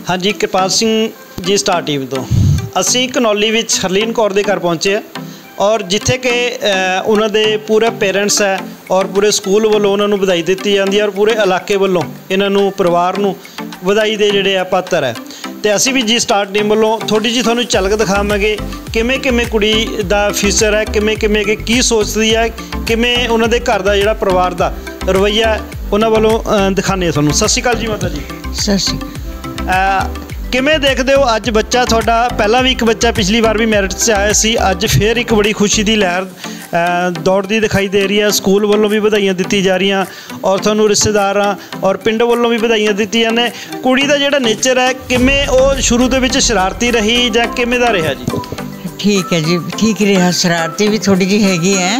हाँ जी, Kirpal Singh ji Star TV तो असी घनौली विच हरलीन कौर दे घर पहुँचे और जिथे कि उन्होंने पूरे पेरेंट्स है और पूरे स्कूल वालों उन्होंने बधाई दी जाती है और पूरे इलाके वालों इन्हों परिवार नूं बधाई दे जिहड़े आ पात्र है। तो असी भी जी स्टार टीम वालों थोड़ी जी तुहानूं झलक दिखावांगे किवें किवें कुड़ी दा फ्यूचर है, किवें किवें की सोचती है, किवें उन्होंने घर का जिहड़ा परिवार का रवैया उन्होंने वालों दिखाने तुहानूं। सत श्री अकाल जी माता जी। सत श्री अकाल। किवें देखते हो अज बच्चा थोड़ा पहला भी एक बच्चा पिछली बार भी मैरिट से आया सी, अज फिर एक बड़ी खुशी की लहर दौड़ती दिखाई दे रही है। स्कूल वालों भी बधाइयां दी जा रही और थानू रिश्तेदार और पिंड वालों भी बधाइयां दी ने। कुड़ी का जिहड़ा नेचर है किवें वो शुरू दे विच शरारती रही जां किवें दा रहा जी? ठीक है जी, ठीक रहा। शरारती भी थोड़ी जी हैगी है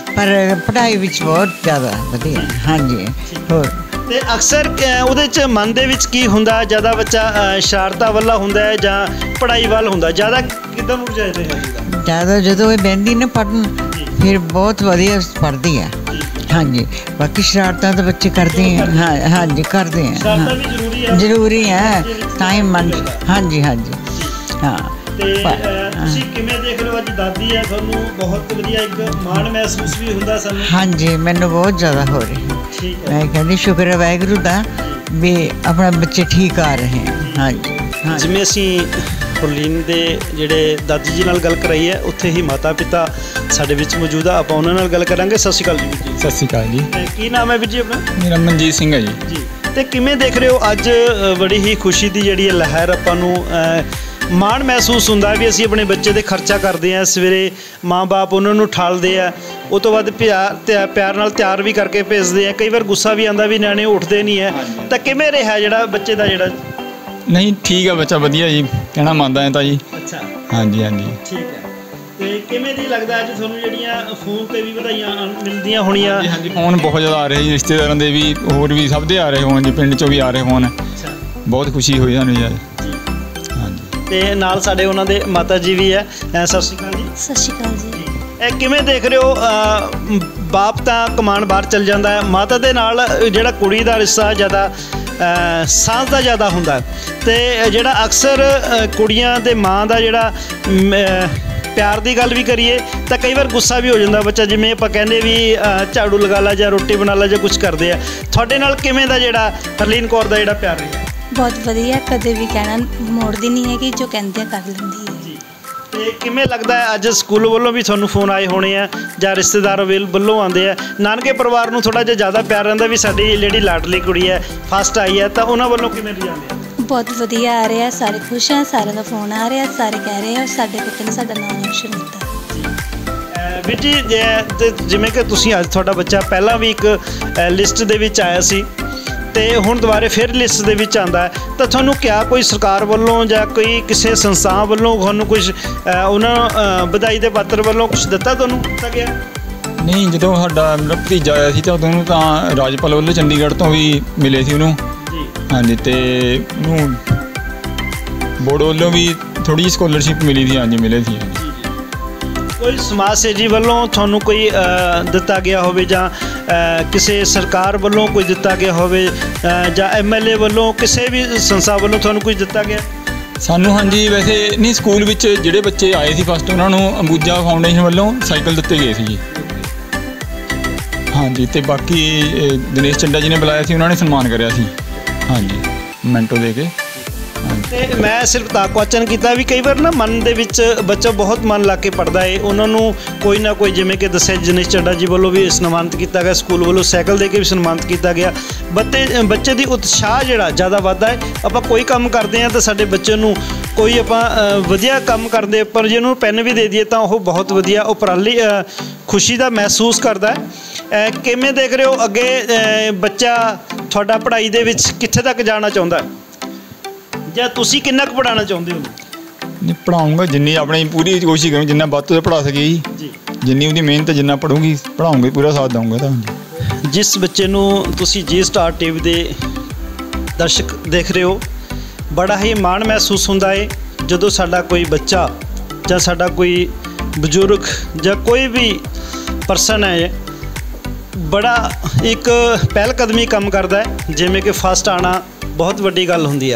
पर पढ़ाई विच बहुत ज़्यादा वधिया। हाँ जी। होर ते अक्सर उहदे च मन दे विच की हुंदा, ज़्यादा बच्चा शरारतां वाला हुंदा है जां पढ़ाई वाल हुंदा, ज़्यादा किधर मुड़ जाते हैं? ज़्यादा जो बहती ना पढ़न फिर बहुत वधिया पढ़ती है। हाँ जी, बाकी शरारतां तो बच्चे करते हैं। हाँ हाँ जी, करते हैं। हाँ, जरूरी है टाइम मन। हाँ जी हाँ जी। हाँ ਤੁਸੀਂ ਕਿਵੇਂ ਦੇਖ ਰਹੇ ਹੋ ਅੱਜ ਦਾਦੀ ਹੈ ਤੁਹਾਨੂੰ ਬਹੁਤ ਵਧੀਆ ਇੱਕ ਮਾਣ ਮਹਿਸੂਸ ਵੀ ਹੁੰਦਾ ਸਾਨੂੰ? हाँ जी, मैनू बहुत ज़्यादा हो रही है। ठीक है, मैं कहती शुक्र है वाहगुरू दा भी अपना बच्चे ठीक आ रहे हैं। हाँ जी। हाँ जिवें ਅਸੀਂ ਹਰਲੀਨ ਦੇ ਜਿਹੜੇ ਦਾਦੀ ਜੀ ਨਾਲ ਗੱਲ ਕਰਾਈ ਹੈ ਉੱਥੇ ਹੀ ਮਾਤਾ ਪਿਤਾ ਸਾਡੇ ਵਿੱਚ ਮੌਜੂਦ ਆ, ਆਪਾਂ ਉਹਨਾਂ ਨਾਲ ਗੱਲ ਕਰਾਂਗੇ। ਸਤਿ ਸ਼੍ਰੀ ਅਕਾਲ ਜੀ ਵੀਰ ਜੀ। ਸਤਿ ਸ਼੍ਰੀ ਅਕਾਲ ਜੀ। ਕੀ ਨਾਮ ਹੈ ਵੀਰ ਜੀ ਆਪਣਾ? ਮੇਰਾ ਮਨਜੀਤ ਸਿੰਘ ਹੈ ਜੀ। ਜੀ, ਤੇ ਕਿਵੇਂ ਦੇਖ ਰਹੇ ਹੋ ਅੱਜ ਬੜੀ ਹੀ ਖੁਸ਼ੀ ਦੀ ਜਿਹੜੀ ਲਹਿਰ ਆਪਾਂ ਨੂੰ ਮਾਣ ਮਹਿਸੂਸ ਹੁੰਦਾ ਵੀ ਅਸੀਂ ਆਪਣੇ ਬੱਚੇ ਦੇ ਖਰਚਾ ਕਰਦੇ ਹਾਂ, ਸਵੇਰੇ ਮਾਂ-ਬਾਪ ਉਹਨਾਂ ਨੂੰ ਠਾਲਦੇ ਆ, ਉਹ ਤੋਂ ਬਾਅਦ ਪਿਆਰ ਨਾਲ ਤਿਆਰ ਵੀ ਕਰਕੇ ਭੇਜਦੇ ਆ। ਕਈ ਵਾਰ ਗੁੱਸਾ ਵੀ ਆਉਂਦਾ ਵੀ ਨਿਆਣੇ ਉੱਠਦੇ ਨਹੀਂ ਹੈ, ਤਾਂ ਕਿਵੇਂ ਰਿਹਾ ਜਿਹੜਾ ਬੱਚੇ ਦਾ ਜਿਹੜਾ? ਨਹੀਂ ਠੀਕ ਆ ਬੱਚਾ, ਵਧੀਆ ਜੀ, ਕਹਿਣਾ ਮੰਨਦਾ ਹੈ ਤਾਂ ਜੀ। ਅੱਛਾ, ਹਾਂਜੀ ਹਾਂਜੀ ਠੀਕ ਹੈ। ਤੇ ਕਿਵੇਂ ਦੀ ਲੱਗਦਾ ਅੱਜ ਤੁਹਾਨੂੰ ਜਿਹੜੀਆਂ ਫੋਨ ਤੇ ਵੀ ਵਧਾਈਆਂ ਮਿਲਦੀਆਂ ਹੋਣੀਆਂ? ਹਾਂਜੀ, ਫੋਨ ਬਹੁਤ ਜ਼ਿਆਦਾ ਆ ਰਹੇ ਜੀ, ਰਿਸ਼ਤੇਦਾਰਾਂ ਦੇ ਵੀ ਹੋਰ ਵੀ ਸਭ ਦੇ ਆ ਰਹੇ ਹੋਣ ਜੀ, ਪਿੰਡ 'ਚੋਂ ਵੀ ਆ ਰਹੇ ਹੋਣ। ਅੱਛਾ, ਬਹੁਤ ਖੁਸ਼ੀ ਹੋਈ ਸਾਨੂੰ ਯਾਰ। ਤੇ ਨਾਲ ਸਾਡੇ ਉਹਨਾਂ ਦੇ ਮਾਤਾ ਜੀ ਵੀ ਹੈ। ਸਤਿ ਸ਼੍ਰੀ ਅਕਾਲ ਜੀ। ਸਤਿ ਸ਼੍ਰੀ ਅਕਾਲ ਜੀ। ਇਹ ਕਿਵੇਂ ਦੇਖ ਰਹੇ ਹੋ ਬਾਪ ਤਾਂ ਕਮਾਉਣ ਬਾਹਰ ਚਲ ਜਾਂਦਾ ਹੈ, ਮਾਤਾ ਦੇ ਨਾਲ ਜਿਹੜਾ ਕੁੜੀ ਦਾ ਰਿਸ਼ਤਾ ਜ਼ਿਆਦਾ ਸਾਂਝ ਦਾ ਜ਼ਿਆਦਾ ਹੁੰਦਾ, ਤੇ ਜਿਹੜਾ ਅਕਸਰ ਕੁੜੀਆਂ ਦੇ ਮਾਂ ਦਾ ਜਿਹੜਾ ਪਿਆਰ ਦੀ ਗੱਲ ਵੀ ਕਰੀਏ ਤਾਂ ਕਈ ਵਾਰ ਗੁੱਸਾ ਵੀ ਹੋ ਜਾਂਦਾ ਬੱਚਾ, ਜਿਵੇਂ ਆਪਾਂ ਕਹਿੰਦੇ ਵੀ ਝਾੜੂ ਲਗਾ ਲਾ ਜਾਂ ਰੋਟੀ ਬਣਾ ਲਾ ਜਾਂ ਕੁਝ ਕਰਦੇ ਆ। ਤੁਹਾਡੇ ਨਾਲ ਕਿਵੇਂ ਦਾ ਜਿਹੜਾ ਹਰਲੀਨ ਕੌਰ ਦਾ ਜਿਹੜਾ ਪਿਆਰ ਰਿਹਾ? ਬਹੁਤ ਵਧੀਆ, ਕਦੇ ਵੀ ਕਹਿਣਾ ਮੋੜਦੀ ਨਹੀਂ ਹੈ ਕਿ ਜੋ ਕਹਿੰਦੇ ਆ ਕਰ ਲੈਂਦੀ ਹੈ ਜੀ। ਤੇ ਕਿਵੇਂ ਲੱਗਦਾ ਹੈ ਅੱਜ ਸਕੂਲ ਵੱਲੋਂ ਵੀ ਤੁਹਾਨੂੰ ਫੋਨ ਆਏ ਹੋਣੇ ਆ ਜਾਂ ਰਿਸ਼ਤੇਦਾਰ ਵੱਲੋਂ ਆਉਂਦੇ ਆ? ਨਾਨਕੇ ਪਰਿਵਾਰ ਨੂੰ ਥੋੜ੍ਹਾ ਜਿਹਾ ਜ਼ਿਆਦਾ ਪਿਆਰ ਰਹਿੰਦਾ ਵੀ ਸਾਡੀ ਜਿਹੜੀ ਲਾਡਲੀ ਕੁੜੀ ਹੈ ਫਸਟ ਆਈ ਹੈ, ਤਾਂ ਉਹਨਾਂ ਵੱਲੋਂ ਕਿਵੇਂ ਜਾਂਦੇ ਆ? ਬਹੁਤ ਵਧੀਆ ਆ ਰਿਹਾ, ਸਾਰੇ ਖੁਸ਼ ਆ, ਸਾਰਿਆਂ ਦਾ ਫੋਨ ਆ ਰਿਹਾ, ਸਾਰੇ ਕਹਿ ਰਹੇ ਆ ਸਾਡੇ ਪੁੱਤ ਨੇ ਸਾਡਾ ਨਾਮ ਰੋਸ਼ਨ ਕੀਤਾ। ਵੀਰ ਜੀ, ਜਿਵੇਂ ਕਿ ਤੁਸੀਂ ਅੱਜ ਤੁਹਾਡਾ ਬੱਚਾ ਪਹਿਲਾਂ ਵੀ ਇੱਕ ਲਿਸਟ ਦੇ ਵਿੱਚ ਆਇਆ ਸੀ ਤੇ ਹੁਣ ਦੁਬਾਰੇ ਫਿਰ ਲਿਸਟ ਦੇ ਵਿੱਚ ਆਉਂਦਾ ਹੈ, ਤਾਂ ਤੁਹਾਨੂੰ ਕਿਆ ਕੋਈ ਸਰਕਾਰ ਵੱਲੋਂ ਜਾਂ ਕੋਈ ਕਿਸੇ ਸੰਸਥਾ ਵੱਲੋਂ ਤੁਹਾਨੂੰ ਕੁਝ ਉਹਨਾਂ ਵਧਾਈ ਦੇ ਪਾਤਰ ਵੱਲੋਂ ਕੁਝ ਦਿੱਤਾ, ਤੁਹਾਨੂੰ ਦਿੱਤਾ ਗਿਆ? ਨਹੀਂ, ਜਦੋਂ ਸਾਡਾ ਮੇਰਾ ਭਤੀਜਾ ਆਇਆ ਸੀ ਤਾਂ ਉਹਨੂੰ ਤਾਂ ਰਾਜਪਾਲ ਵੱਲੋਂ ਚੰਡੀਗੜ੍ਹ ਤੋਂ ਵੀ ਮਿਲੇ ਸੀ ਉਹਨੂੰ। ਜੀ। ਹਾਂਜੀ, ਤੇ ਉਹਨੂੰ ਬੋਰਡ ਵੱਲੋਂ ਵੀ ਥੋੜ੍ਹੀ ਜਿਹੀ ਸਕੋਲਰਸ਼ਿਪ ਮਿਲੀ ਸੀ। ਹਾਂਜੀ, ਮਿਲੇ ਸੀ। ਕੋਈ ਸਮਾਜ ਸੇਵੀ ਵੱਲੋਂ ਤੁਹਾਨੂੰ ਕੋਈ ਦਿੱਤਾ ਗਿਆ ਹੋਵੇ ਜਾਂ ਕਿਸੇ ਸਰਕਾਰ ਵੱਲੋਂ ਕੋਈ ਦਿੱਤਾ ਗਿਆ ਹੋਵੇ ਜਾਂ MLA ਵੱਲੋਂ ਕਿਸੇ ਵੀ ਸੰਸਥਾ ਵੱਲੋਂ ਤੁਹਾਨੂੰ ਕੁਝ ਦਿੱਤਾ ਗਿਆ? ਸਾਨੂੰ ਹਾਂਜੀ, ਵੈਸੇ ਨਹੀਂ, ਸਕੂਲ ਵਿੱਚ ਜਿਹੜੇ ਬੱਚੇ ਆਏ ਸੀ ਫਸਟ ਉਹਨਾਂ ਨੂੰ ਅੰਬੂਜਾ ਫਾਊਂਡੇਸ਼ਨ ਵੱਲੋਂ ਸਾਈਕਲ ਦਿੱਤੇ ਗਏ ਸੀ ਜੀ। ਹਾਂਜੀ, ਤੇ ਬਾਕੀ ਦਿਨੇਸ਼ ਚੱਡਾ ਜੀ ਨੇ ਬੁਲਾਇਆ ਸੀ, ਉਹਨਾਂ ਨੇ ਸਨਮਾਨ ਕਰਿਆ ਸੀ। ਹਾਂਜੀ, ਮੈਂਟੋ ਦੇ ਕੇ। ਤੇ ਮੈਂ ਸਿਰਫ ਤਾਂ ਕੁਐਸਚਨ ਕੀਤਾ ਵੀ ਕਈ ਵਾਰ ਨਾ ਮਨ ਦੇ ਵਿੱਚ ਬੱਚਾ ਬਹੁਤ ਮਨ ਲਾ ਕੇ ਪੜ੍ਹਦਾ ਹੈ, ਉਹਨਾਂ ਨੂੰ ਕੋਈ ਨਾ ਕੋਈ, ਜਿਵੇਂ ਕਿ ਦੱਸਿਆ ਦਿਨੇਸ਼ ਚੱਡਾ ਜੀ ਵੱਲੋਂ ਵੀ ਸਨਮਾਨਿਤ ਕੀਤਾ ਗਿਆ, ਸਕੂਲ ਵੱਲੋਂ ਸਾਈਕਲ ਦੇ ਕੇ ਵੀ ਸਨਮਾਨਿਤ ਕੀਤਾ ਗਿਆ। ਬੱਚੇ ਦੀ ਉਤਸ਼ਾਹ ਜਿਹੜਾ ਜ਼ਿਆਦਾ ਵੱਧਦਾ ਹੈ। ਆਪਾਂ ਕੋਈ ਕੰਮ ਕਰਦੇ ਹਾਂ ਤਾਂ ਸਾਡੇ ਬੱਚੇ ਨੂੰ ਕੋਈ ਆਪਾਂ ਵਧੀਆ ਕੰਮ ਕਰਦੇ, ਪਰ ਜੇ ਉਹਨੂੰ ਪੈਨ ਵੀ ਦੇ ਦਈਏ ਤਾਂ ਉਹ ਬਹੁਤ ਵਧੀਆ ਉਪਰਾਲੀ ਖੁਸ਼ੀ ਦਾ ਮਹਿਸੂਸ ਕਰਦਾ ਹੈ। ਕਿਵੇਂ ਦੇਖ ਰਹੇ ਹੋ ਅੱਗੇ ਬੱਚਾ ਤੁਹਾਡਾ ਪੜ੍ਹਾਈ ਦੇ ਵਿੱਚ ਕਿੱਥੇ ਤੱਕ ਜਾਣਾ ਚਾਹੁੰਦਾ ਜਾਂ ਤੁਸੀਂ ਕਿੰਨਾ ਕੁ ਪੜ੍ਹਾਉਣਾ ਚਾਹੁੰਦੇ ਹੋ? ਨਹੀਂ, ਪੜ੍ਹਾਊਂਗਾ ਜਿੰਨੀ ਆਪਣੀ ਪੂਰੀ ਕੋਸ਼ਿਸ਼ ਕਰੂੰ, ਜਿੰਨਾ ਵੱਧ ਤੋਂ ਪੜ੍ਹਾ ਸਕੇ ਜੀ। ਜਿੰਨੀ ਉਹਦੀ ਮਿਹਨਤ, ਜਿੰਨਾ ਪੜ੍ਹੂੰਗੀ ਪੜ੍ਹਾਉਂਗੇ, ਪੂਰਾ ਸਾਥ ਦਊਂਗਾ ਤੁਹਾਨੂੰ। ਜਿਸ ਬੱਚੇ ਨੂੰ ਤੁਸੀਂ ਜੀ ਸਟਾਰ ਟੀਵੀ ਦੇ ਦਰਸ਼ਕ ਦੇਖ ਰਹੇ ਹੋ, ਬੜਾ ਹੀ ਮਾਣ ਮਹਿਸੂਸ ਹੁੰਦਾ ਹੈ ਜਦੋਂ ਸਾਡਾ ਕੋਈ ਬੱਚਾ ਜਾਂ ਸਾਡਾ ਕੋਈ ਬਜ਼ੁਰਗ ਜਾਂ ਕੋਈ ਵੀ ਪਰਸਨ ਹੈ बड़ा एक पहल कदमी काम करता है, जिमें कि फस्ट आना बहुत वड्डी गल हुंदी आ।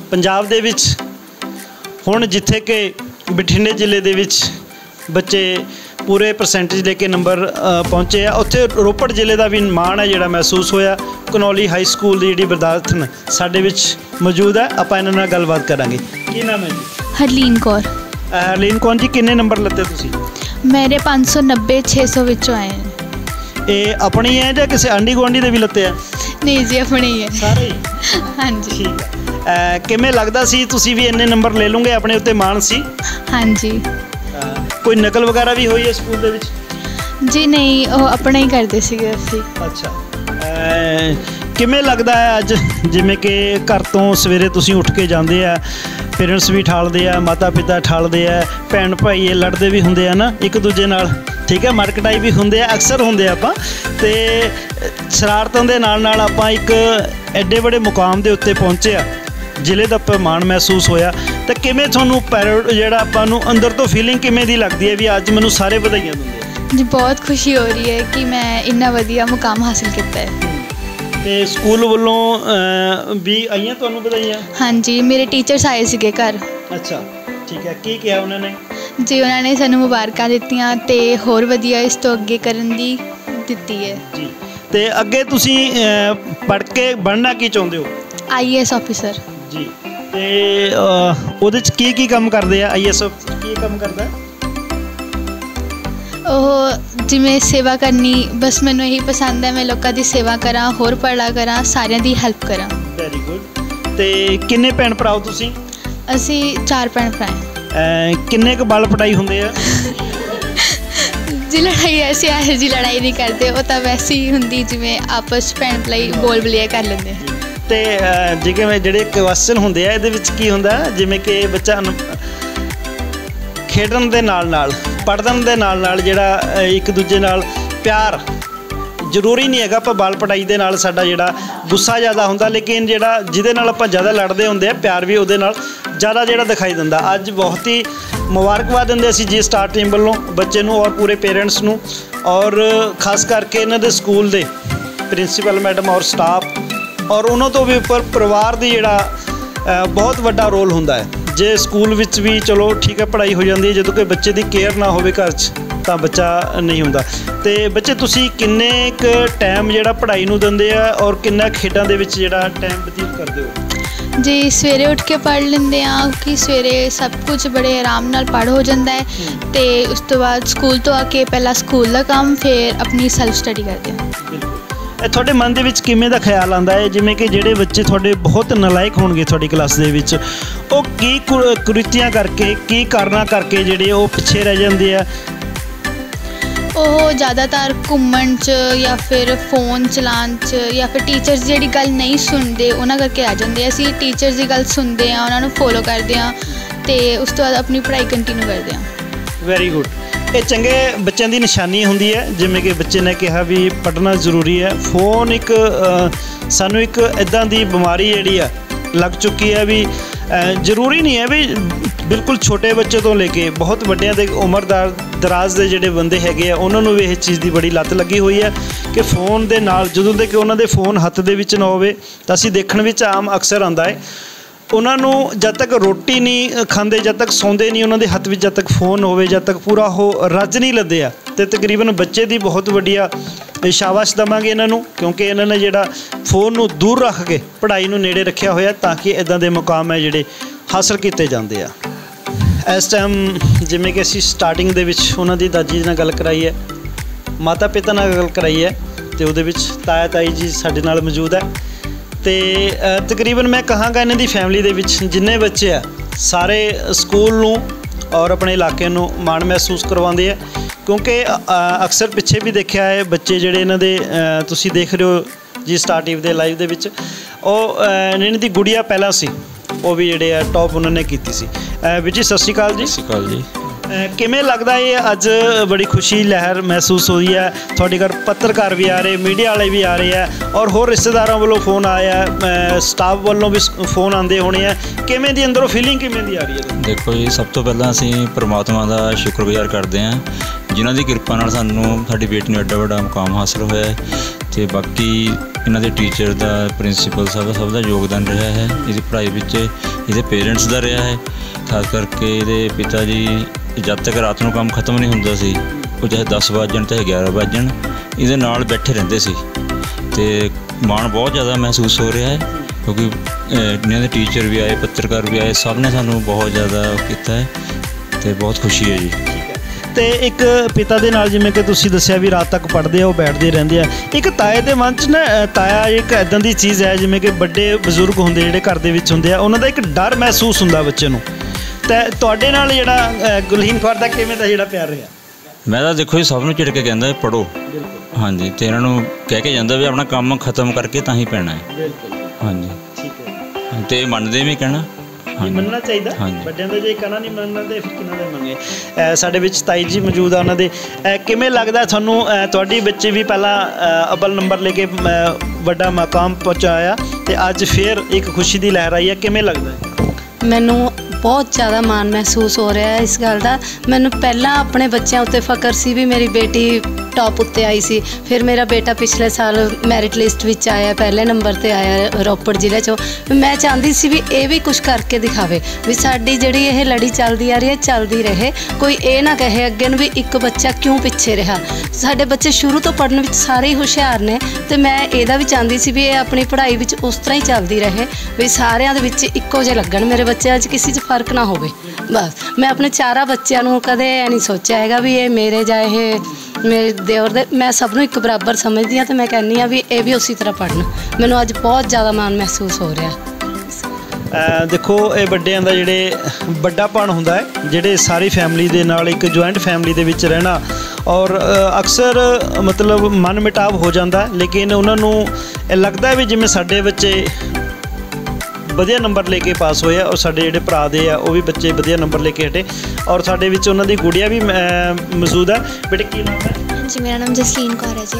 ਪੰਜਾਬ ਦੇ ਵਿੱਚ ਹੁਣ ਜਿੱਥੇ ਕਿ ਬਠਿੰਡੇ ਜ਼ਿਲ੍ਹੇ ਦੇ ਵਿੱਚ ਬੱਚੇ ਪੂਰੇ ਪਰਸੈਂਟੇਜ ਲੈ ਕੇ ਨੰਬਰ ਪਹੁੰਚੇ ਆ, ਉੱਥੇ ਰੋਪੜ ਜ਼ਿਲ੍ਹੇ ਦਾ ਵੀ ਮਾਣ ਹੈ ਜਿਹੜਾ ਮਹਿਸੂਸ ਹੋਇਆ। ਘਨੌਲੀ ਹਾਈ ਸਕੂਲ ਦੀ ਜਿਹੜੀ ਵਿਦਿਆਰਥਣ ਸਾਡੇ ਵਿੱਚ ਮੌਜੂਦ ਹੈ, ਆਪਾਂ ਇਹਨਾਂ ਨਾਲ ਗੱਲਬਾਤ ਕਰਾਂਗੇ। ਕੀ ਨਾਮ ਹੈ ਜੀ? ਹਰਲੀਨ ਕੌਰ। ਹਰਲੀਨ ਕੌਰ ਜੀ, ਕਿੰਨੇ ਨੰਬਰ ਲੱਤੇ ਤੁਸੀਂ? ਮੇਰੇ 590 600 ਵਿੱਚੋਂ ਆਏ ਨੇ। ਇਹ ਆਪਣੀ ਹੈ ਜਾਂ ਕਿਸੇ ਆਂਢੀ ਗੁਆਂਢੀ ਦੇ ਵੀ ਲੱਤੇ ਆ? ਨਹੀਂ ਜੀ, ਆਪਣੀ ਹੀ ਹੈ ਸਾਰੇ। ਹਾਂਜੀ। ਠੀਕ ਹੈ। ਕਿਵੇਂ ਲੱਗਦਾ ਸੀ ਤੁਸੀਂ ਵੀ ਇੰਨੇ ਨੰਬਰ ਲੈ ਲਓਗੇ? ਆਪਣੇ ਉੱਤੇ ਮਾਣ ਸੀ? ਹਾਂਜੀ। ਕੋਈ ਨਕਲ ਵਗੈਰਾ ਵੀ ਹੋਈ ਹੈ ਸਕੂਲ ਦੇ ਵਿੱਚ? ਜੀ ਨਹੀਂ, ਉਹ ਆਪਣਾ ਹੀ ਕਰਦੇ ਸੀਗੇ ਅਸੀਂ। ਅੱਛਾ। ਕਿਵੇਂ ਲੱਗਦਾ ਹੈ ਅੱਜ, ਜਿਵੇਂ ਕਿ ਘਰ ਤੋਂ ਸਵੇਰੇ ਤੁਸੀਂ ਉੱਠ ਕੇ ਜਾਂਦੇ ਆ, ਪੇਰੈਂਟਸ ਵੀ ਠਾਲਦੇ ਆ, ਮਾਤਾ ਪਿਤਾ ਠਾਲਦੇ ਆ, ਭੈਣ ਭਾਈ ਇਹ ਲੜਦੇ ਵੀ ਹੁੰਦੇ ਆ ਨਾ ਇੱਕ ਦੂਜੇ ਨਾਲ, ਠੀਕ ਹੈ, ਮਾਰਕਟਾਈ ਵੀ ਹੁੰਦੇ ਆ, ਅਕਸਰ ਹੁੰਦੇ ਆ ਆਪਾਂ, ਅਤੇ ਸ਼ਰਾਰਤਾਂ ਦੇ ਨਾਲ ਨਾਲ ਆਪਾਂ ਇੱਕ ਐਡੇ ਬੜੇ ਮੁਕਾਮ ਦੇ ਉੱਤੇ ਪਹੁੰਚੇ ਆ, ਜ਼ਿਲ੍ਹੇ ਦਾ ਮਾਣ ਮਹਿਸੂਸ ਹੋਇਆ। ਤਾਂ ਕਿਵੇਂ ਤੁਹਾਨੂੰ ਜਿਹੜਾ ਆਪਾਂ ਨੂੰ ਅੰਦਰ ਤੋਂ ਫੀਲਿੰਗ ਕਿਵੇਂ ਦੀ ਲੱਗਦੀ ਹੈ ਵੀ ਅੱਜ ਮੈਨੂੰ ਸਾਰੇ ਵਧਾਈਆਂ ਦਿੰਦੇ ਆ? ਜੀ ਬਹੁਤ ਖੁਸ਼ੀ ਹੋ ਰਹੀ ਹੈ ਕਿ ਮੈਂ ਇੰਨਾ ਵਧੀਆ ਮੁਕਾਮ ਹਾਸਿਲ ਕੀਤਾ ਹੈ। ਤੇ ਸਕੂਲ ਵੱਲੋਂ ਵੀ ਆਈਆਂ ਤੁਹਾਨੂੰ ਵਧਾਈਆਂ? ਹਾਂਜੀ, ਮੇਰੇ ਟੀਚਰਸ ਆਏ ਸੀਗੇ ਘਰ। ਅੱਛਾ, ਠੀਕ ਹੈ। ਕੀ ਕਿਹਾ ਉਹਨਾਂ ਨੇ? ਜੀ ਉਹਨਾਂ ਨੇ ਸਾਨੂੰ ਮੁਬਾਰਕਾਂ ਦਿੱਤੀਆਂ ਅਤੇ ਹੋਰ ਵਧੀਆ ਇਸ ਤੋਂ ਅੱਗੇ ਕਰਨ ਦੀ ਦਿੱਤੀ ਹੈ ਜੀ। ਤੇ ਅੱਗੇ ਤੁਸੀਂ ਪੜ੍ਹ ਕੇ ਬਣਨਾ ਕੀ ਚਾਹੁੰਦੇ ਹੋ? IAS ਆਫਿਸਰ ਜੀ। ਤੇ ਉਹਦੇ 'ਚ ਕੀ ਕੰਮ ਕਰਦੇ ਆ? IAS ਕੀ ਕੰਮ ਕਰਦਾ? ਉਹ ਜਿਵੇਂ ਸੇਵਾ ਕਰਨੀ, ਬਸ ਮੈਨੂੰ ਇਹੀ ਪਸੰਦ ਹੈ, ਮੈਂ ਲੋਕਾਂ ਦੀ ਸੇਵਾ ਕਰਾਂ, ਹੋਰ ਭਲਾ ਕਰਾਂ, ਸਾਰਿਆਂ ਦੀ ਹੈਲਪ ਕਰਾਂ। Very good. ਤੇ ਕਿੰਨੇ ਭੈਣ ਭਰਾ ਹੋ ਤੁਸੀਂ? ਅਸੀਂ 4 ਭੈਣ ਭਰਾ ਹਾਂ। ਕਿੰਨੇ ਕੁ ਬਲ ਪਟਾਈ ਹੁੰਦੇ ਆ? ਜੀ ਲੜਾਈ ਐਸੀ ਇਹੋ ਜਿਹੀ ਲੜਾਈ ਨਹੀਂ ਕਰਦੇ, ਉਹ ਤਾਂ ਵੈਸੇ ਹੀ ਹੁੰਦੀ ਜਿਵੇਂ ਆਪਸ 'ਚ ਭੈਣ ਭਰਾਈ ਬੋਲ ਬਲੀਆ ਕਰ ਲੈਂਦੇ। ਤੇ ਜਿਵੇਂ ਜਿਹੜੇ ਕੁਐਸਚਨ ਹੁੰਦੇ ਆ ਇਹਦੇ ਵਿੱਚ ਕੀ ਹੁੰਦਾ, ਜਿਵੇਂ ਕਿ ਬੱਚਾ ਖੇਡਣ ਦੇ ਨਾਲ ਨਾਲ, ਪੜ੍ਹਨ ਦੇ ਨਾਲ ਨਾਲ ਜਿਹੜਾ ਇੱਕ ਦੂਜੇ ਨਾਲ ਪਿਆਰ, ਜ਼ਰੂਰੀ ਨਹੀਂ ਹੈਗਾ ਆਪਾਂ ਬਲ ਪਟਾਈ ਦੇ ਨਾਲ ਸਾਡਾ ਜਿਹੜਾ ਗੁੱਸਾ ਜ਼ਿਆਦਾ ਹੁੰਦਾ, ਲੇਕਿਨ ਜਿਹੜਾ ਜਿਹਦੇ ਨਾਲ ਆਪਾਂ ਜ਼ਿਆਦਾ ਲੜਦੇ ਹੁੰਦੇ ਆ, ਪਿਆਰ ਵੀ ਉਹਦੇ ਨਾਲ ਜ਼ਿਆਦਾ ਜਿਹੜਾ ਦਿਖਾਈ ਦਿੰਦਾ। ਅੱਜ ਬਹੁਤ ਹੀ ਮੁਬਾਰਕਬਾਦ ਦਿੰਦੇ ਅਸੀਂ ਜੀ ਸਟਾਰ ਟੀਮ ਵੱਲੋਂ ਬੱਚੇ ਨੂੰ ਔਰ ਪੂਰੇ ਪੇਰੈਂਟਸ ਨੂੰ, ਔਰ ਖਾਸ ਕਰਕੇ ਇਹਨਾਂ ਦੇ ਸਕੂਲ ਦੇ ਪ੍ਰਿੰਸੀਪਲ ਮੈਡਮ ਔਰ ਸਟਾਫ, ਔਰ ਉਹਨਾਂ ਤੋਂ ਵੀ ਉੱਪਰ ਪਰਿਵਾਰ ਦੀ ਜਿਹੜਾ ਬਹੁਤ ਵੱਡਾ ਰੋਲ ਹੁੰਦਾ ਹੈ। ਜੇ ਸਕੂਲ ਵਿੱਚ ਵੀ ਚਲੋ ਠੀਕ ਹੈ ਪੜ੍ਹਾਈ ਹੋ ਜਾਂਦੀ ਹੈ, ਜਦੋਂ ਕਿ ਬੱਚੇ ਦੀ ਕੇਅਰ ਨਾ ਹੋਵੇ ਘਰ 'ਚ ਤਾਂ ਬੱਚਾ ਨਹੀਂ ਹੁੰਦਾ। ਤੇ ਬੱਚੇ ਤੁਸੀਂ ਕਿੰਨੇ ਕੁ ਟਾਈਮ ਜਿਹੜਾ ਪੜ੍ਹਾਈ ਨੂੰ ਦਿੰਦੇ ਆ ਔਰ ਕਿੰਨਾ ਖੇਡਾਂ ਦੇ ਵਿੱਚ ਜਿਹੜਾ ਟਾਈਮ ਬਤੀਤ ਕਰਦੇ ਹੋ? ਜੀ ਸਵੇਰੇ ਉੱਠ ਕੇ ਪੜ੍ਹ ਲੈਂਦੇ ਹਾਂ ਕਿ ਸਵੇਰੇ ਸਭ ਕੁਝ ਬੜੇ ਆਰਾਮ ਨਾਲ ਪੜ੍ਹ ਹੋ ਜਾਂਦਾ ਹੈ, ਅਤੇ ਉਸ ਤੋਂ ਬਾਅਦ ਸਕੂਲ ਤੋਂ ਆ ਕੇ ਪਹਿਲਾਂ ਸਕੂਲ ਦਾ ਕੰਮ, ਫਿਰ ਆਪਣੀ ਸੈਲਫ ਸਟੱਡੀ ਕਰਦੇ ਹਾਂ। ਇਹ ਤੁਹਾਡੇ ਮਨ ਦੇ ਵਿੱਚ ਕਿਵੇਂ ਦਾ ਖਿਆਲ ਆਉਂਦਾ ਹੈ, ਜਿਵੇਂ ਕਿ ਜਿਹੜੇ ਬੱਚੇ ਤੁਹਾਡੇ ਬਹੁਤ ਨਲਾਇਕ ਹੋਣਗੇ ਤੁਹਾਡੀ ਕਲਾਸ ਦੇ ਵਿੱਚ, ਉਹ ਕੀ ਕੁਰੀਤੀਆਂ ਕਰਕੇ, ਕੀ ਕਾਰਨਾਂ ਕਰਕੇ ਜਿਹੜੇ ਉਹ ਪਿੱਛੇ ਰਹਿ ਜਾਂਦੇ ਆ? ਉਹ ਜ਼ਿਆਦਾਤਰ ਘੁੰਮਣ 'ਚ ਜਾਂ ਫਿਰ ਫੋਨ ਚਲਾਉਣ 'ਚ ਜਾਂ ਫਿਰ ਟੀਚਰਸ ਦੀ ਜਿਹੜੀ ਗੱਲ ਨਹੀਂ ਸੁਣਦੇ ਉਹਨਾਂ ਕਰਕੇ ਆ ਜਾਂਦੇ ਆ। ਅਸੀਂ ਟੀਚਰਸ ਦੀ ਗੱਲ ਸੁਣਦੇ ਹਾਂ, ਉਹਨਾਂ ਨੂੰ ਫੋਲੋ ਕਰਦੇ ਹਾਂ ਅਤੇ ਉਸ ਤੋਂ ਬਾਅਦ ਆਪਣੀ ਪੜ੍ਹਾਈ ਕੰਟੀਨਿਊ ਕਰਦੇ ਹਾਂ। Very good. ਇਹ ਚੰਗੇ ਬੱਚਿਆਂ ਦੀ ਨਿਸ਼ਾਨੀ ਹੁੰਦੀ ਹੈ, ਜਿਵੇਂ ਕਿ ਬੱਚੇ ਨੇ ਕਿਹਾ ਵੀ ਪੜ੍ਹਨਾ ਜ਼ਰੂਰੀ ਹੈ। ਫੋਨ ਇੱਕ ਸਾਨੂੰ ਇੱਕ ਇੱਦਾਂ ਦੀ ਬਿਮਾਰੀ ਜਿਹੜੀ ਆ ਲੱਗ ਚੁੱਕੀ ਹੈ ਵੀ ਜ਼ਰੂਰੀ ਨਹੀਂ ਹੈ ਵੀ ਬਿਲਕੁਲ ਛੋਟੇ ਬੱਚੇ ਤੋਂ ਲੈ ਕੇ ਬਹੁਤ ਵੱਡਿਆਂ ਦੇ ਉਮਰਦਾਰ ਦਰਾਜ਼ ਦੇ ਜਿਹੜੇ ਬੰਦੇ ਹੈਗੇ ਆ ਉਹਨਾਂ ਨੂੰ ਵੀ ਇਹ ਚੀਜ਼ ਦੀ ਬੜੀ ਲੱਤ ਲੱਗੀ ਹੋਈ ਹੈ ਕਿ ਫੋਨ ਦੇ ਨਾਲ ਜਦੋਂ ਤੱਕ ਉਹਨਾਂ ਦੇ ਫੋਨ ਹੱਥ ਦੇ ਵਿੱਚ ਨਾ ਹੋਵੇ ਤਾਂ ਅਸੀਂ ਦੇਖਣ ਵਿੱਚ ਆਮ ਅਕਸਰ ਆਉਂਦਾ ਹੈ ਉਹਨਾਂ ਨੂੰ ਜਦ ਤੱਕ ਰੋਟੀ ਨਹੀਂ ਖਾਂਦੇ, ਜਦ ਤੱਕ ਸੌਂਦੇ ਨਹੀਂ, ਉਹਨਾਂ ਦੇ ਹੱਥ ਵਿੱਚ ਜਦ ਤੱਕ ਫੋਨ ਹੋਵੇ, ਜਦ ਤੱਕ ਪੂਰਾ ਉਹ ਰੱਜ ਨਹੀਂ ਲੈਂਦੇ ਆ। ਅਤੇ ਤਕਰੀਬਨ ਬੱਚੇ ਦੀ ਬਹੁਤ ਵੱਡੀਆ ਸ਼ਾਬਾਸ਼ ਦੇਵਾਂਗੇ ਇਹਨਾਂ ਨੂੰ, ਕਿਉਂਕਿ ਇਹਨਾਂ ਨੇ ਜਿਹੜਾ ਫੋਨ ਨੂੰ ਦੂਰ ਰੱਖ ਕੇ ਪੜ੍ਹਾਈ ਨੂੰ ਨੇੜੇ ਰੱਖਿਆ ਹੋਇਆ ਤਾਂ ਕਿ ਇੱਦਾਂ ਦੇ ਮੁਕਾਮ ਹੈ ਜਿਹੜੇ ਹਾਸਲ ਕੀਤੇ ਜਾਂਦੇ ਆ। ਇਸ ਟਾਈਮ ਜਿਵੇਂ ਕਿ ਅਸੀਂ ਸਟਾਰਟਿੰਗ ਦੇ ਵਿੱਚ ਉਹਨਾਂ ਦੀ ਦਾਦੀ ਨਾਲ ਗੱਲ ਕਰਾਈ ਹੈ, ਮਾਤਾ ਪਿਤਾ ਨਾਲ ਗੱਲ ਕਰਾਈ ਹੈ, ਅਤੇ ਉਹਦੇ ਵਿੱਚ ਤਾਇਆ ਤਾਈ ਜੀ ਸਾਡੇ ਨਾਲ ਮੌਜੂਦ ਹੈ। ਅਤੇ ਤਕਰੀਬਨ ਮੈਂ ਕਹਾਂਗਾ ਇਹਨਾਂ ਦੀ ਫੈਮਿਲੀ ਦੇ ਵਿੱਚ ਜਿੰਨੇ ਬੱਚੇ ਆ ਸਾਰੇ ਸਕੂਲ ਨੂੰ ਔਰ ਆਪਣੇ ਇਲਾਕੇ ਨੂੰ ਮਾਣ ਮਹਿਸੂਸ ਕਰਵਾਉਂਦੇ ਆ, ਕਿਉਂਕਿ ਅਕਸਰ ਪਿੱਛੇ ਵੀ ਦੇਖਿਆ ਹੈ ਬੱਚੇ ਜਿਹੜੇ ਇਹਨਾਂ ਦੇ ਤੁਸੀਂ ਦੇਖ ਰਹੇ ਹੋ ਜੀ ਸਟਾਰ ਟੀਵੀ ਦੇ ਲਾਈਵ ਦੇ ਵਿੱਚ, ਉਹ ਇਹਨਾਂ ਦੀ ਗੁੜੀਆ ਪਹਿਲਾਂ ਸੀ, ਉਹ ਵੀ ਜਿਹੜੇ ਆ ਟੌਪ ਉਹਨਾਂ ਨੇ ਕੀਤੀ ਸੀ। ਵੀਰ ਜੀ ਸਤਿ ਸ਼੍ਰੀ ਅਕਾਲ ਜੀ। ਸਤਿ ਸ਼੍ਰੀ ਅਕਾਲ ਜੀ। ਕਿਵੇਂ ਲੱਗਦਾ ਇਹ ਅੱਜ ਬੜੀ ਖੁਸ਼ੀ ਲਹਿਰ ਮਹਿਸੂਸ ਹੋਈ ਹੈ ਤੁਹਾਡੇ ਘਰ? ਪੱਤਰਕਾਰ ਵੀ ਆ ਰਹੇ, ਮੀਡੀਆ ਵਾਲੇ ਵੀ ਆ ਰਹੇ ਆ, ਔਰ ਹੋਰ ਰਿਸ਼ਤੇਦਾਰਾਂ ਵੱਲੋਂ ਫੋਨ ਆਇਆ, ਸਟਾਫ ਵੱਲੋਂ ਵੀ ਫੋਨ ਆਉਂਦੇ ਹੋਣੇ ਆ, ਕਿਵੇਂ ਦੀ ਅੰਦਰੋਂ ਫੀਲਿੰਗ ਕਿਵੇਂ ਦੀ ਆ ਰਹੀ ਹੈ? ਦੇਖੋ ਜੀ, ਸਭ ਤੋਂ ਪਹਿਲਾਂ ਅਸੀਂ ਪਰਮਾਤਮਾ ਦਾ ਸ਼ੁਕਰਗੁਜ਼ਾਰ ਕਰਦੇ ਹਾਂ ਜਿਨ੍ਹਾਂ ਦੀ ਕਿਰਪਾ ਨਾਲ ਸਾਨੂੰ ਸਾਡੀ ਬੇਟੀ ਨੂੰ ਐਡਾ ਵੱਡਾ ਮੁਕਾਮ ਹਾਸਲ ਹੋਇਆ ਹੈ। ਤੇ ਬਾਕੀ ਇਹਨਾਂ ਦੇ ਟੀਚਰ ਦਾ, ਪ੍ਰਿੰਸੀਪਲ ਸਭ ਦਾ ਯੋਗਦਾਨ ਰਿਹਾ ਹੈ ਇਹਦੀ ਪੜ੍ਹਾਈ ਵਿੱਚ। ਇਹਦੇ ਪੇਰੈਂਟਸ ਦਾ ਰਿਹਾ ਹੈ, ਖਾਸ ਕਰਕੇ ਇਹਦੇ ਪਿਤਾ ਜੀ ਜਦ ਤੱਕ ਰਾਤ ਨੂੰ ਕੰਮ ਖਤਮ ਨਹੀਂ ਹੁੰਦਾ ਸੀ, ਉਹ ਚਾਹੇ 10 ਵੱਜ ਜਾਣ ਚਾਹੇ 11 ਵੱਜ ਜਾਣ, ਇਹਦੇ ਨਾਲ ਬੈਠੇ ਰਹਿੰਦੇ ਸੀ। ਤੇ ਮਾਣ ਬਹੁਤ ਜ਼ਿਆਦਾ ਮਹਿਸੂਸ ਹੋ ਰਿਹਾ ਹੈ ਕਿਉਂਕਿ ਇਹਨਾਂ ਦੇ ਟੀਚਰ ਵੀ ਆਏ, ਪੱਤਰਕਾਰ ਵੀ ਆਏ, ਸਭ ਨੇ ਸਾਨੂੰ ਬਹੁਤ ਜ਼ਿਆਦਾ ਕੀਤਾ ਹੈ ਤੇ ਬਹੁਤ ਖੁਸ਼ੀ ਹੈ ਜੀ। ਤੇ ਇੱਕ ਪਿਤਾ ਦੇ ਨਾਲ ਜਿਵੇਂ ਕਿ ਤੁਸੀਂ ਦੱਸਿਆ ਵੀ ਰਾਤ ਤੱਕ ਪੜ੍ਹਦੇ ਆ, ਉਹ ਬੈਠਦੇ ਰਹਿੰਦੇ ਆ। ਇੱਕ ਤਾਏ ਦੇ ਮਨ 'ਚ ਨਾ ਤਾਇਆ ਇੱਕ ਇੱਦਾਂ ਦੀ ਚੀਜ਼ ਹੈ, ਜਿਵੇਂ ਕਿ ਵੱਡੇ ਬਜ਼ੁਰਗ ਹੁੰਦੇ ਜਿਹੜੇ ਘਰ ਦੇ ਵਿੱਚ ਹੁੰਦੇ ਆ, ਉਹਨਾਂ ਦਾ ਇੱਕ ਡਰ ਮਹਿਸੂਸ ਹੁੰਦਾ ਬੱਚੇ ਨੂੰ। ਤੇ ਤੁਹਾਡੇ ਨਾਲ ਜਿਹੜਾ ਗੁਰਲੀਨ ਕੌਰ ਦਾ ਕਿਵੇਂ ਦਾ ਜਿਹੜਾ ਪਿਆਰ ਰਿਹਾ? ਮੈਂ ਤਾਂ ਦੇਖੋ ਜੀ ਸਭ ਨੂੰ ਝਿੜ ਕੇ ਕਹਿੰਦਾ ਪੜ੍ਹੋ, ਹਾਂਜੀ, ਤੇ ਇਹਨਾਂ ਨੂੰ ਕਹਿ ਕੇ ਜਾਂਦਾ ਵੀ ਆਪਣਾ ਕੰਮ ਖਤਮ ਕਰਕੇ ਤਾਂ ਹੀ ਪੈਣਾ ਹੈ, ਹਾਂਜੀ, ਠੀਕ ਹੈ, ਤੇ ਮੰਨਦੇ ਵੀ ਕਹਿਣਾ ਮੰਨਣਾ ਚਾਹੀਦਾ। ਵੱਡਿਆਂ ਦਾ ਜੇ ਕਹਿਣਾ ਨਹੀਂ ਮੰਨਣਾ ਤੇ ਫਿਰ ਕਿਹਨਾਂ ਦਾ ਮੰਗੇ। ਸਾਡੇ ਵਿੱਚ ਤਾਈ ਜੀ ਮੌਜੂਦ ਆ, ਉਹਨਾਂ ਦੇ ਕਿਵੇਂ ਲੱਗਦਾ ਤੁਹਾਨੂੰ? ਤੁਹਾਡੀ ਬੱਚੇ ਵੀ ਪਹਿਲਾਂ ਅਵਲ ਨੰਬਰ ਲੈ ਕੇ ਵੱਡਾ ਮਕਾਮ ਪਹੁੰਚਾਇਆ ਤੇ ਅੱਜ ਫਿਰ ਇੱਕ ਖੁਸ਼ੀ ਦੀ ਲਹਿਰ ਆਈ ਹੈ, ਕਿਵੇਂ ਲੱਗਦਾ? ਮੈਨੂੰ ਬਹੁਤ ਜ਼ਿਆਦਾ ਮਾਣ ਮਹਿਸੂਸ ਹੋ ਰਿਹਾ ਹੈ ਇਸ ਗੱਲ ਦਾ। ਮੈਨੂੰ ਪਹਿਲਾਂ ਆਪਣੇ ਬੱਚਿਆਂ ਉੱਤੇ ਫਖਰ ਸੀ ਵੀ ਮੇਰੀ ਬੇਟੀ ਟੌਪ ਉੱਤੇ ਆਈ ਸੀ, ਫਿਰ ਮੇਰਾ ਬੇਟਾ ਪਿਛਲੇ ਸਾਲ ਮੈਰਿਟ ਲਿਸਟ ਵਿੱਚ ਆਇਆ, ਪਹਿਲੇ ਨੰਬਰ 'ਤੇ ਆਇਆ ਰੋਪੜ ਜ਼ਿਲ੍ਹੇ 'ਚੋਂ। ਮੈਂ ਚਾਹੁੰਦੀ ਸੀ ਵੀ ਇਹ ਵੀ ਕੁਝ ਕਰਕੇ ਦਿਖਾਵੇ, ਵੀ ਸਾਡੀ ਜਿਹੜੀ ਇਹ ਲੜੀ ਚੱਲਦੀ ਆ ਰਹੀ ਹੈ ਚੱਲਦੀ ਰਹੇ, ਕੋਈ ਇਹ ਨਾ ਕਹੇ ਅੱਗੇ ਨੂੰ ਵੀ ਇੱਕ ਬੱਚਾ ਕਿਉਂ ਪਿੱਛੇ ਰਿਹਾ। ਸਾਡੇ ਬੱਚੇ ਸ਼ੁਰੂ ਤੋਂ ਪੜ੍ਹਨ ਵਿੱਚ ਸਾਰੇ ਹੀ ਹੁਸ਼ਿਆਰ ਨੇ ਤੇ ਮੈਂ ਇਹਦਾ ਵੀ ਚਾਹੁੰਦੀ ਸੀ ਵੀ ਇਹ ਆਪਣੀ ਪੜ੍ਹਾਈ ਵਿੱਚ ਉਸ ਤਰ੍ਹਾਂ ਹੀ ਚੱਲਦੀ ਰਹੇ, ਵੀ ਸਾਰਿਆਂ ਦੇ ਵਿੱਚ ਇੱਕੋ ਜਿਹੇ ਲੱਗਣ, ਮੇਰੇ ਬੱਚਿਆਂ 'ਚ ਕਿਸੇ 'ਚ ਫਰਕ ਨਾ ਹੋਵੇ। ਬਸ ਮੈਂ ਆਪਣੇ ਚਾਰਾਂ ਬੱਚਿਆਂ ਨੂੰ ਕਦੇ ਇਹ ਨਹੀਂ ਸੋਚਿਆ ਹੈਗਾ ਵੀ ਇਹ ਮੇਰੇ ਜਾਂ ਇਹ ਮੇਰੇ ਦਿਓਰ ਦੇ, ਮੈਂ ਸਭ ਨੂੰ ਇੱਕ ਬਰਾਬਰ ਸਮਝਦੀ ਹਾਂ ਤੇ ਮੈਂ ਕਹਿੰਦੀ ਹਾਂ ਵੀ ਇਹ ਵੀ ਉਸੇ ਤਰ੍ਹਾਂ ਪੜ੍ਹਨ। ਮੈਨੂੰ ਅੱਜ ਬਹੁਤ ਜ਼ਿਆਦਾ ਮਾਣ ਮਹਿਸੂਸ ਹੋ ਰਿਹਾ। ਦੇਖੋ ਇਹ ਵੱਡਿਆਂ ਦਾ ਜਿਹੜੇ ਵੱਡਾਪਣ ਹੁੰਦਾ ਹੈ, ਜਿਹੜੇ ਸਾਰੀ ਫੈਮਿਲੀ ਦੇ ਨਾਲ ਇੱਕ ਜੁਆਇੰਟ ਫੈਮਿਲੀ ਦੇ ਵਿੱਚ ਰਹਿਣਾ, ਔਰ ਅਕਸਰ ਮਤਲਬ ਮਨ ਮਿਟਾਵ ਹੋ ਜਾਂਦਾ, ਲੇਕਿਨ ਉਹਨਾਂ ਨੂੰ ਇਹ ਲੱਗਦਾ ਵੀ ਜਿਵੇਂ ਸਾਡੇ ਬੱਚੇ ਵਧੀਆ ਨੰਬਰ ਲੈ ਕੇ ਪਾਸ ਹੋਏ ਆ, ਔਰ ਸਾਡੇ ਜਿਹੜੇ ਭਰਾ ਦੇ ਆ ਉਹ ਵੀ ਬੱਚੇ ਵਧੀਆ ਨੰਬਰ ਲੈ ਕੇ ਹਟੇ, ਔਰ ਸਾਡੇ ਵਿੱਚ ਉਹਨਾਂ ਦੀ ਗੁੜੀਆ ਵੀ ਮੌਜੂਦ ਹੈ। ਬੇਟੇ ਕੀ ਨਾਮ ਹੈ? ਜੀ ਮੇਰਾ ਨਾਮ ਜਸਲੀਨ ਕੌਰ ਹੈ ਜੀ।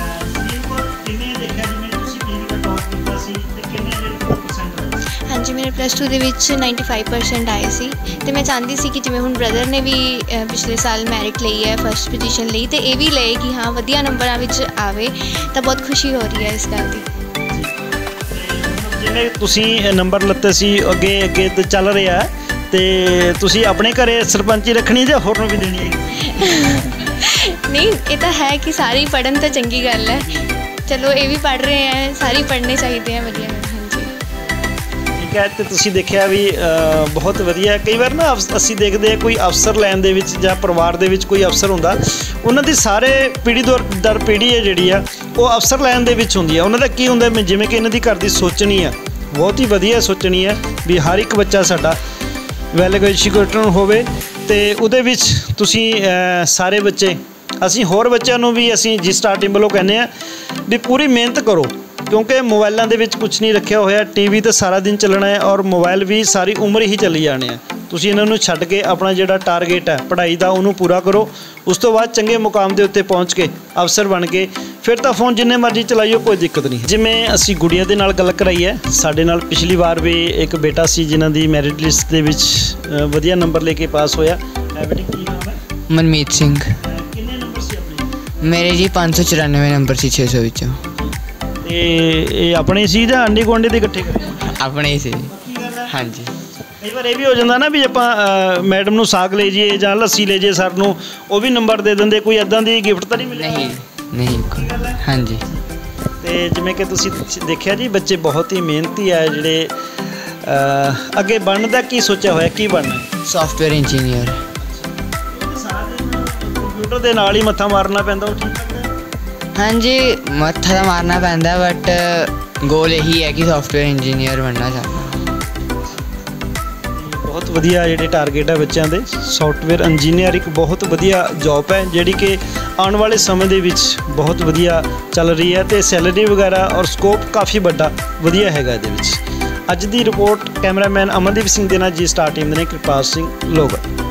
ਹਾਂਜੀ, ਮੇਰੇ +2 ਦੇ ਵਿੱਚ 95% ਆਏ ਸੀ ਤੇ ਮੈਂ ਚਾਹੁੰਦੀ ਸੀ ਕਿ ਜਿਵੇਂ ਹੁਣ ਬ੍ਰਦਰ ਨੇ ਵੀ ਪਿਛਲੇ ਸਾਲ ਮੈਰਿਟ ਲਈ ਹੈ, ਫਸਟ ਪੋਜੀਸ਼ਨ ਲਈ, ਤੇ ਇਹ ਵੀ ਲਏ ਕਿ ਹਾਂ ਵਧੀਆ ਨੰਬਰਾਂ ਵਿੱਚ ਆਵੇ, ਤਾਂ ਬਹੁਤ ਖੁਸ਼ੀ ਹੋ ਰਹੀ ਹੈ ਇਸ ਗੱਲ ਦੀ। ਜਿਵੇਂ ਤੁਸੀਂ ਨੰਬਰ ਲੱਤੇ ਸੀ, ਅੱਗੇ ਤੇ ਚੱਲ ਰਿਹਾ ਤੇ ਤੁਸੀਂ ਆਪਣੇ ਘਰੇ ਸਰਪੰਚੀ ਰੱਖਣੀ ਜਾਂ ਹੋਰ ਨੂੰ ਵੀ ਦੇਣੀ ਹੈ? ਨਹੀਂ, ਇਹ ਤਾਂ ਹੈ ਕਿ ਸਾਰੇ ਹੀ ਪੜ੍ਹਨ ਤਾਂ ਚੰਗੀ ਗੱਲ ਹੈ, ਚਲੋ ਇਹ ਵੀ ਪੜ੍ਹ ਰਹੇ ਹੈ, ਸਾਰੇ ਪੜ੍ਹਨੇ ਚਾਹੀਦੇ ਹੈ ਵਧੀਆ। ਹਾਂਜੀ, ਠੀਕ ਹੈ। ਤੇ ਤੁਸੀਂ ਦੇਖਿਆ ਵੀ ਬਹੁਤ ਵਧੀਆ। ਕਈ ਵਾਰ ਨਾ ਅਸੀਂ ਦੇਖਦੇ ਹਾਂ ਕੋਈ ਅਫਸਰ ਲੈਣ ਦੇ ਵਿੱਚ ਜਾਂ ਪਰਿਵਾਰ ਦੇ ਵਿੱਚ ਕੋਈ ਅਫਸਰ ਹੁੰਦਾ, ਉਹਨਾਂ ਦੀ ਸਾਰੇ ਪੀੜ੍ਹੀ ਦਰ ਪੀੜ੍ਹੀ ਹੈ ਜਿਹੜੀ ਆ ਉਹ ਅਫਸਰ ਲੈਣ ਦੇ ਵਿੱਚ ਹੁੰਦੀ ਆ। ਉਹਨਾਂ ਦਾ ਕੀ ਹੁੰਦਾ, ਜਿਵੇਂ ਕਿ ਇਹਨਾਂ ਦੀ ਘਰ ਦੀ ਸੋਚਣੀ ਆ, ਬਹੁਤ ਹੀ ਵਧੀਆ ਸੋਚਣੀ ਹੈ ਵੀ ਹਰ ਇੱਕ ਬੱਚਾ ਸਾਡਾ ਵੈਲ ਐਜੂਕੇਟਡ ਹੋਵੇ, ਤੇ ਉਹਦੇ ਵਿੱਚ ਤੁਸੀਂ ਸਾਰੇ ਬੱਚੇ, ਅਸੀਂ ਹੋਰ ਬੱਚਿਆਂ ਨੂੰ ਵੀ ਅਸੀਂ ਜੀ ਸਟਾਰ ਟੀਮ ਵੱਲੋਂ ਕਹਿੰਦੇ ਹਾਂ ਵੀ ਪੂਰੀ ਮਿਹਨਤ ਕਰੋ, ਕਿਉਂਕਿ ਮੋਬਾਈਲਾਂ ਦੇ ਵਿੱਚ ਕੁਝ ਨਹੀਂ ਰੱਖਿਆ ਹੋਇਆ, ਟੀਵੀ ਤਾਂ ਸਾਰਾ ਦਿਨ ਚੱਲਣਾ ਹੈ ਔਰ ਮੋਬਾਈਲ ਵੀ ਸਾਰੀ ਉਮਰ ਹੀ ਚੱਲੀ ਜਾਣੇ ਆ। ਤੁਸੀਂ ਇਹਨਾਂ ਨੂੰ ਛੱਡ ਕੇ ਆਪਣਾ ਜਿਹੜਾ ਟਾਰਗੇਟ ਹੈ ਪੜ੍ਹਾਈ ਦਾ ਉਹਨੂੰ ਪੂਰਾ ਕਰੋ, ਉਸ ਤੋਂ ਬਾਅਦ ਚੰਗੇ ਮੁਕਾਮ ਦੇ ਉੱਤੇ ਪਹੁੰਚ ਕੇ ਅਫਸਰ ਬਣ ਕੇ ਫਿਰ ਤਾਂ ਫੋਨ ਜਿੰਨੇ ਮਰਜ਼ੀ ਚਲਾਈਓ, ਕੋਈ ਦਿੱਕਤ ਨਹੀਂ। ਜਿਵੇਂ ਅਸੀਂ ਗੁੜੀਆਂ ਦੇ ਨਾਲ ਗੱਲ ਕਰਾਈ ਹੈ, ਸਾਡੇ ਨਾਲ ਪਿਛਲੀ ਵਾਰ ਵੀ ਇੱਕ ਬੇਟਾ ਸੀ ਜਿਨ੍ਹਾਂ ਦੀ ਮੈਰਿਟ ਲਿਸਟ ਦੇ ਵਿੱਚ ਵਧੀਆ ਨੰਬਰ ਲੈ ਕੇ ਪਾਸ ਹੋਇਆ। ਬੇਟੇ ਕੀ ਨਾਮ ਹੈ? ਮਨਮੀਤ ਸਿੰਘ। ਕਿੰਨੇ ਨੰਬਰ ਸੀ ਆਪਣੇ? ਮੇਰੇ ਜੀ 594 ਨੰਬਰ ਸੀ 600 ਵਿੱਚੋਂ। ਤੇ ਇਹ ਆਪਣੇ ਸੀ ਜਾਂ ਆਂਢੀ ਗੁਆਂਢੀ ਦੇ ਇਕੱਠੇ ਕਰੇ? ਆਪਣੇ ਹੀ ਸੀ। ਹਾਂਜੀ। ਕਈ ਵਾਰ ਇਹ ਵੀ ਹੋ ਜਾਂਦਾ ਨਾ ਵੀ ਆਪਾਂ ਮੈਡਮ ਨੂੰ ਸਾਗ ਲੈ ਜਾਈਏ ਜਾਂ ਲੱਸੀ ਲੈ ਜਾਈਏ ਸਰ ਨੂੰ, ਉਹ ਵੀ ਨੰਬਰ ਦੇ ਦਿੰਦੇ, ਕੋਈ ਇੱਦਾਂ ਦੀ ਗਿਫਟ ਤਾਂ ਨਹੀਂ ਮਿਲਿਆ? ਨਹੀਂ। ਹਾਂਜੀ। ਤੇ ਜਿਵੇਂ ਕਿ ਤੁਸੀਂ ਦੇਖਿਆ ਜੀ, ਬੱਚੇ ਬਹੁਤ ਹੀ ਮਿਹਨਤੀ ਆ ਜਿਹੜੇ ਅੱਗੇ ਬਣਨ ਦਾ ਕੀ ਸੋਚਿਆ ਹੋਇਆ, ਕੀ ਬਣਨਾ? Software engineer. ਕੰਪਿਊਟਰ ਦੇ ਨਾਲ ਹੀ ਮੱਥਾ ਮਾਰਨਾ ਪੈਂਦਾ, ਉਹ ਠੀਕ ਲੱਗਦਾ? ਹਾਂਜੀ, ਮੱਥਾ ਤਾਂ ਮਾਰਨਾ ਪੈਂਦਾ, ਬਟ ਗੋਲ ਇਹੀ ਹੈ ਕਿ ਸੌਫਟਵੇਅਰ ਇੰਜੀਨੀਅਰ ਬਣਨਾ ਚਾਹੁੰਦਾ। ਬਹੁਤ ਵਧੀਆ ਜਿਹੜੇ ਟਾਰਗੇਟ ਹੈ ਬੱਚਿਆਂ ਦੇ। ਸੌਫਟਵੇਅਰ ਇੰਜੀਨੀਅਰ ਇੱਕ ਬਹੁਤ ਵਧੀਆ ਜੌਬ ਹੈ ਜਿਹੜੀ ਕਿ ਆਉਣ ਵਾਲੇ ਸਮੇਂ ਦੇ ਵਿੱਚ ਬਹੁਤ ਵਧੀਆ ਚੱਲ ਰਹੀ ਹੈ, ਅਤੇ ਸੈਲਰੀ ਵਗੈਰਾ ਔਰ ਸਕੋਪ ਕਾਫੀ ਵੱਡਾ ਵਧੀਆ ਹੈਗਾ ਇਹਦੇ ਵਿੱਚ। ਅੱਜ ਦੀ ਰਿਪੋਰਟ ਕੈਮਰਾਮੈਨ ਅਮਨਦੀਪ ਸਿੰਘ ਦੇ ਨਾਲ ਜੀ ਸਟਾਰ ਟੀਮ ਦੇ ਨੇ ਕਿਰਪਾਲ ਸਿੰਘ ਲੋਗਰ।